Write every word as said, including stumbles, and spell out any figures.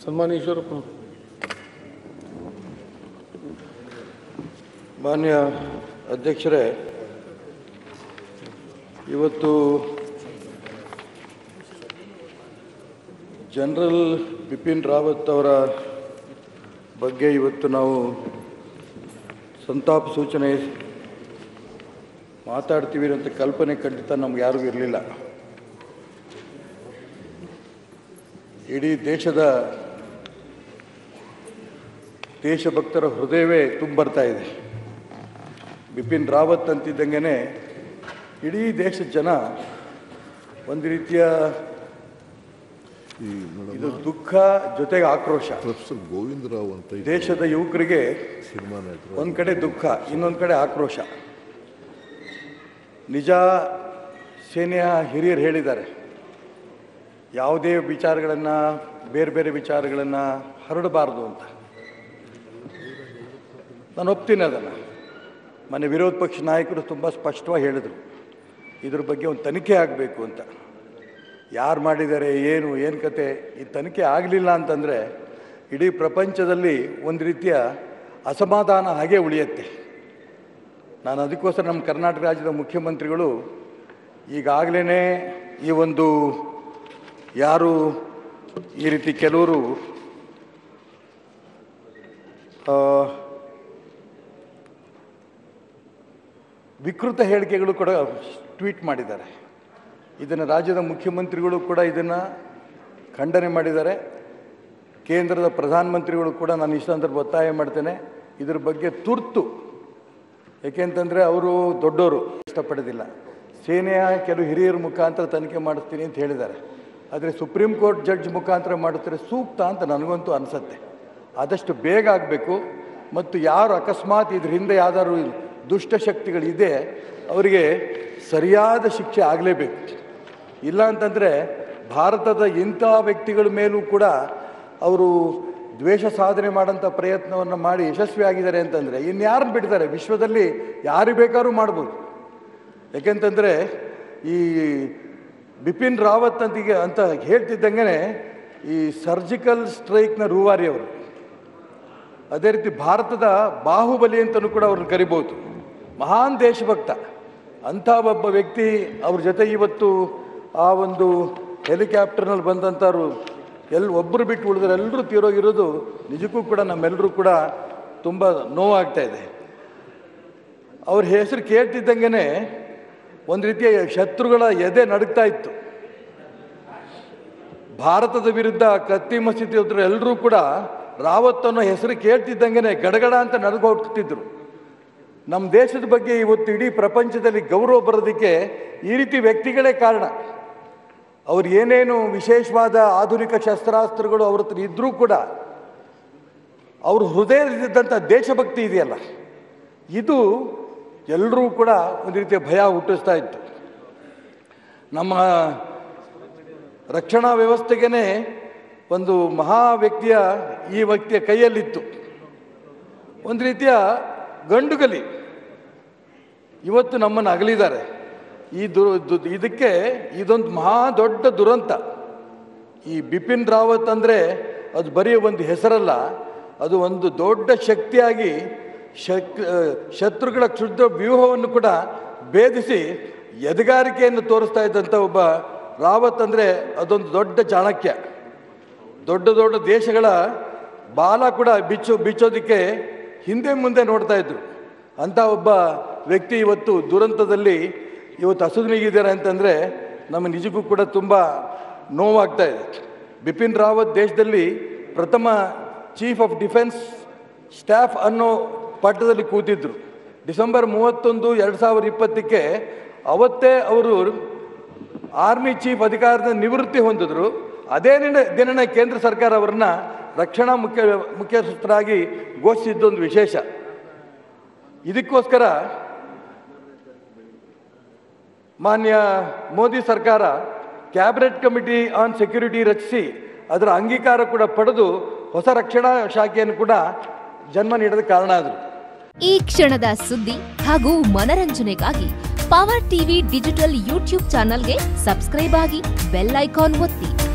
ಸನ್ಮಾನ್ಯ ಈಶ್ವರಪ್ಪ. ಮಾನ್ಯ ಅಧ್ಯಕ್ಷರೇ, ಇವತ್ತು ಜನರಲ್ ಬಿಪಿನ್ ರಾವತ್ ಅವರ ಬಗ್ಗೆ ಇವತ್ತು ನಾವು ಸಂತಾಪ ಸೂಚನೆ ಮಾತಾಡ್ತೀವಿ ಅಂತ ಕಲ್ಪನೆ ಖಂಡಿತ ನಮ್ಗೆ ಯಾರಿಗೂ ಇರಲಿಲ್ಲ. ಇಡೀ ದೇಶದ ದೇಶಭಕ್ತರ ಹೃದಯವೇ ತುಂಬರ್ತಾ ಇದೆ. ಬಿಪಿನ್ ರಾವತ್ ಅಂತಿದ್ದಂಗೆ ಇಡೀ ದೇಶದ ಜನ ಒಂದು ರೀತಿಯ ಇದು ದುಃಖ ಜೊತೆಗೆ ಆಕ್ರೋಶ. ಪ್ರೊಫೆಸರ್ ಗೋವಿಂದರಾವ್ ಅಂತ ದೇಶದ ಯುವಕರಿಗೆ ಒಂದು ಕಡೆ ದುಃಖ, ಇನ್ನೊಂದು ಕಡೆ ಆಕ್ರೋಶ. ನಿಜ, ಸೇನೆಯ ಹಿರಿಯರು ಹೇಳಿದ್ದಾರೆ, ಯಾವುದೇ ವಿಚಾರಗಳನ್ನು ಬೇರೆ ಬೇರೆ ವಿಚಾರಗಳನ್ನು ಹರಡಬಾರ್ದು ಅಂತ. ನಾನು ಒಪ್ತೀನಿ ಅದನ್ನು. ಮೊನ್ನೆ ವಿರೋಧ ಪಕ್ಷ ನಾಯಕರು ತುಂಬ ಸ್ಪಷ್ಟವಾಗಿ ಹೇಳಿದರು, ಇದ್ರ ಬಗ್ಗೆ ಒಂದು ತನಿಖೆ ಆಗಬೇಕು ಅಂತ. ಯಾರು ಮಾಡಿದ್ದಾರೆ, ಏನು ಏನು ಕತೆ, ಈ ತನಿಖೆ ಆಗಲಿಲ್ಲ ಅಂತಂದರೆ ಇಡೀ ಪ್ರಪಂಚದಲ್ಲಿ ಒಂದು ರೀತಿಯ ಅಸಮಾಧಾನ ಹಾಗೆ ಉಳಿಯುತ್ತೆ. ನಾನು ಅದಕ್ಕೋಸ್ಕರ ನಮ್ಮ ಕರ್ನಾಟಕ ರಾಜ್ಯದ ಮುಖ್ಯಮಂತ್ರಿಗಳು ಈಗಾಗಲೇ ಈ ಒಂದು ಯಾರು ಈ ರೀತಿ ಕೆಲವರು ವಿಕೃತ ಹೇಳಿಕೆಗಳು ಕೂಡ ಟ್ವೀಟ್ ಮಾಡಿದ್ದಾರೆ. ಇದನ್ನು ರಾಜ್ಯದ ಮುಖ್ಯಮಂತ್ರಿಗಳು ಕೂಡ ಇದನ್ನು ಖಂಡನೆ ಮಾಡಿದ್ದಾರೆ. ಕೇಂದ್ರದ ಪ್ರಧಾನಮಂತ್ರಿಗಳು ಕೂಡ ನಾನು ಈ ಸಂದರ್ಭ ಒತ್ತಾಯ ಮಾಡ್ತೇನೆ, ಇದ್ರ ಬಗ್ಗೆ ತುರ್ತು, ಏಕೆಂತಂದರೆ ಅವರು ದೊಡ್ಡವರು, ಇಷ್ಟಪಡೋದಿಲ್ಲ. ಸೇನೆಯ ಕೆಲವು ಹಿರಿಯರ ಮುಖಾಂತರ ತನಿಖೆ ಮಾಡಿಸ್ತೀನಿ ಅಂತ ಹೇಳಿದ್ದಾರೆ. ಆದರೆ ಸುಪ್ರೀಂ ಕೋರ್ಟ್ ಜಡ್ಜ್ ಮುಖಾಂತರ ಮಾಡುತ್ತಾರೆ ಸೂಕ್ತ ಅಂತ ನನಗಂತೂ ಅನಿಸುತ್ತೆ. ಆದಷ್ಟು ಬೇಗ ಆಗಬೇಕು. ಮತ್ತು ಯಾರು ಅಕಸ್ಮಾತ್ ಇದ್ರ ಹಿಂದೆ ಯಾವ್ದಾದ್ರು ದುಷ್ಟಶಕ್ತಿಗಳಿದೆ ಅವರಿಗೆ ಸರಿಯಾದ ಶಿಕ್ಷೆ ಆಗಲೇಬೇಕು. ಇಲ್ಲ ಅಂತಂದರೆ ಭಾರತದ ಇಂಥ ವ್ಯಕ್ತಿಗಳ ಮೇಲೂ ಕೂಡ ಅವರು ದ್ವೇಷ ಸಾಧನೆ ಮಾಡೋಂಥ ಪ್ರಯತ್ನವನ್ನು ಮಾಡಿ ಯಶಸ್ವಿಯಾಗಿದ್ದಾರೆ ಅಂತಂದರೆ ಇನ್ಯಾರನ್ನು ಬಿಡ್ತಾರೆ? ವಿಶ್ವದಲ್ಲಿ ಯಾರಿಗೆ ಬೇಕಾದ್ರೂ ಮಾಡ್ಬೋದು. ಯಾಕೆಂತಂದರೆ ಈ ಬಿಪಿನ್ ರಾವತ್ ಅಂತಿಗೆ ಅಂತ ಹೇಳ್ತಿದ್ದಂಗೆ ಈ ಸರ್ಜಿಕಲ್ ಸ್ಟ್ರೈಕ್ನ ರೂವಾರಿ ಅವರು, ಅದೇ ರೀತಿ ಭಾರತದ ಬಾಹುಬಲಿ ಅಂತಲೂ ಕೂಡ ಅವ್ರನ್ನ ಕರಿಬೋದು. ಮಹಾನ್ ದೇಶಭಕ್ತ ಅಂಥ ಒಬ್ಬ ವ್ಯಕ್ತಿ ಅವ್ರ ಜೊತೆ ಇವತ್ತು ಆ ಒಂದು ಹೆಲಿಕಾಪ್ಟರ್ನಲ್ಲಿ ಬಂದಂಥವ್ರು ಎಲ್ಲಿ ಒಬ್ಬರು ಬಿಟ್ಟು ಉಳಿದ್ರೆ ಎಲ್ಲರೂ ತೀರೋಗಿರೋದು ನಿಜಕ್ಕೂ ಕೂಡ ನಮ್ಮೆಲ್ಲರೂ ಕೂಡ ತುಂಬ ನೋವಾಗ್ತಾ ಇದೆ. ಅವ್ರ ಹೆಸರು ಕೇಳ್ತಿದ್ದಂಗೆ ಒಂದು ರೀತಿಯ ಶತ್ರುಗಳ ಎದೆ ನಡುಗ್ತಾ ಇತ್ತು. ಭಾರತದ ವಿರುದ್ಧ ಕತ್ತಿ ಮಸೀದಿ ಎಲ್ಲರೂ ಕೂಡ ರಾವತ್ ಅನ್ನೋ ಹೆಸರು ಕೇಳ್ತಿದ್ದಂಗೆ ಗಡಗಡ ಅಂತ ನಡುಗ ಹೋಗ್ತಿದ್ರು. ನಮ್ಮ ದೇಶದ ಬಗ್ಗೆ ಇವತ್ತು ಇಡೀ ಪ್ರಪಂಚದಲ್ಲಿ ಗೌರವ ಬರೋದಕ್ಕೆ ಈ ರೀತಿ ವ್ಯಕ್ತಿಗಳೇ ಕಾರಣ. ಅವ್ರು ಏನೇನು ವಿಶೇಷವಾದ ಆಧುನಿಕ ಶಸ್ತ್ರಾಸ್ತ್ರಗಳು ಅವ್ರ ಹತ್ರ ಇದ್ದರೂ ಕೂಡ ಅವ್ರ ಹೃದಯದಲ್ಲಿದ್ದಂಥ ದೇಶಭಕ್ತಿ ಇದೆಯಲ್ಲ, ಇದು ಎಲ್ಲರೂ ಕೂಡ ಒಂದು ರೀತಿಯ ಭಯ ಹುಟ್ಟಿಸ್ತಾ ಇತ್ತು. ನಮ್ಮ ರಕ್ಷಣಾ ವ್ಯವಸ್ಥೆಗೇ ಒಂದು ಮಹಾ ವ್ಯಕ್ತಿಯ ಈ ವ್ಯಕ್ತಿಯ ಕೈಯಲ್ಲಿತ್ತು. ಒಂದು ರೀತಿಯ ಗಂಡುಗಲಿ ಇವತ್ತು ನಮ್ಮನ್ನು ಅಗಲಿದ್ದಾರೆ. ಈ ದು ಇದಕ್ಕೆ ಇದೊಂದು ಮಹಾ ದೊಡ್ಡ ದುರಂತ. ಈ ಬಿಪಿನ್ ರಾವತ್ ಅಂದರೆ ಅದು ಬರೀ ಒಂದು ಹೆಸರಲ್ಲ, ಅದು ಒಂದು ದೊಡ್ಡ ಶಕ್ತಿಯಾಗಿ ಶಕ್ ಶತ್ರುಗಳ ಕ್ಷುದ್ರ ವ್ಯೂಹವನ್ನು ಕೂಡ ಭೇದಿಸಿ ಎದೆಗಾರಿಕೆಯನ್ನು ತೋರಿಸ್ತಾ ಇದ್ದಂಥ ಒಬ್ಬ ರಾವತ್ ಅಂದರೆ ಅದೊಂದು ದೊಡ್ಡ ಚಾಣಕ್ಯ. ದೊಡ್ಡ ದೊಡ್ಡ ದೇಶಗಳ ಬಾಲ ಕೂಡ ಬಿಚ್ಚು ಬಿಚ್ಚೋದಕ್ಕೆ ಹಿಂದೆ ಮುಂದೆ ನೋಡ್ತಾ ಇದ್ರು. ಅಂಥ ಒಬ್ಬ ವ್ಯಕ್ತಿ ಇವತ್ತು ದುರಂತದಲ್ಲಿ ಇವತ್ತು ಹಸುನಿಗಿದ್ದಾರೆ ಅಂತಂದರೆ ನಮ್ಮ ನಿಜಕ್ಕೂ ಕೂಡ ತುಂಬ ನೋವಾಗ್ತಾ ಇದೆ. ಬಿಪಿನ್ ರಾವತ್ ದೇಶದಲ್ಲಿ ಪ್ರಥಮ ಚೀಫ್ ಆಫ್ ಡಿಫೆನ್ಸ್ ಸ್ಟಾಫ್ ಅನ್ನೋ ಪಟ್ಟದಲ್ಲಿ ಕೂತಿದ್ರು. ಡಿಸೆಂಬರ್ ಮೂವತ್ತೊಂದು ಎರಡು ಸಾವಿರದ ಇಪ್ಪತ್ತಕ್ಕೆ ಅವತ್ತೇ ಅವರು ಆರ್ಮಿ ಚೀಫ್ ಅಧಿಕಾರದ ನಿವೃತ್ತಿ ಹೊಂದಿದ್ರು. ಅದೇ ದಿನನೇ ಕೇಂದ್ರ ಸರ್ಕಾರ ಅವರನ್ನ ರಕ್ಷಣಾ ಮುಖ್ಯ ಮುಖ್ಯಸ್ಥರಾಗಿ ಘೋಷಿಸಿದ್ದೊಂದು ವಿಶೇಷ. ಇದಕ್ಕೋಸ್ಕರ ಮಾನ್ಯ ಮೋದಿ ಸರ್ಕಾರ ಕ್ಯಾಬಿನೆಟ್ ಕಮಿಟಿ ಆನ್ ಸೆಕ್ಯೂರಿಟಿ ರಚಿಸಿ ಅದರ ಅಂಗೀಕಾರ ಕೂಡ ಪಡೆದು ಹೊಸ ರಕ್ಷಣಾ ಶಾಖೆಯನ್ನು ಕೂಡ ಜನ್ಮ ನೀಡಲು ಕಾರಣ ಆದರು. ಈ ಕ್ಷಣದ ಸುದ್ದಿ ಹಾಗೂ ಮನರಂಜನೆಗಾಗಿ ಪವರ್ ಟಿವಿ ಡಿಜಿಟಲ್ ಯೂಟ್ಯೂಬ್ ಚಾನೆಲ್ಗೆ ಸಬ್ಸ್ಕ್ರೈಬ್ ಆಗಿ ಬೆಲ್ ಐಕಾನ್ ಒತ್ತಿ.